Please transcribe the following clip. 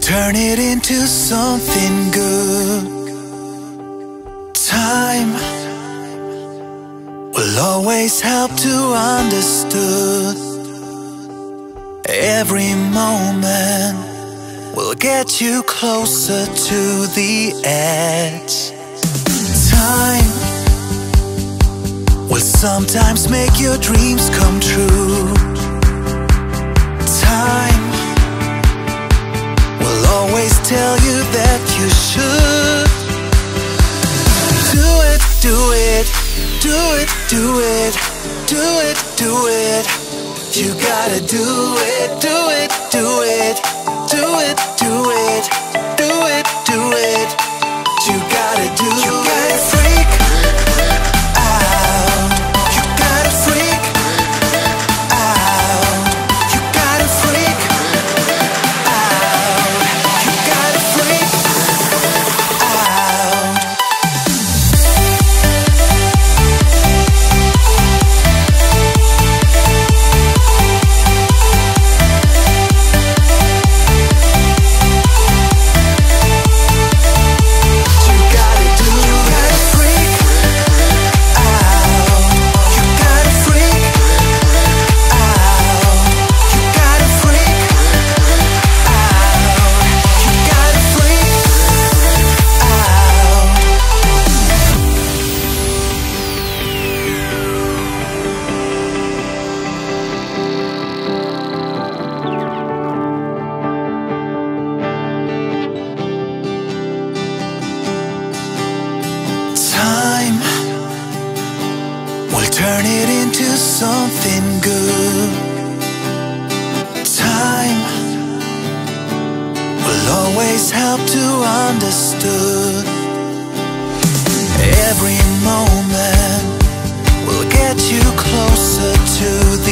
turn it into something good. Time will always help to understood. Every moment will get you closer to the edge. Time will sometimes make your dreams come true. Time will always tell you that you should do it, do it, do it, do it, do it, do it. You gotta do it, do it, do it, do it, do it, do it, do it. You gotta do it. You gotta freak out. You gotta freak out. You gotta freak out. You gotta freak out. Turn it into something good. Time will always help to understood. Every moment will get you closer to the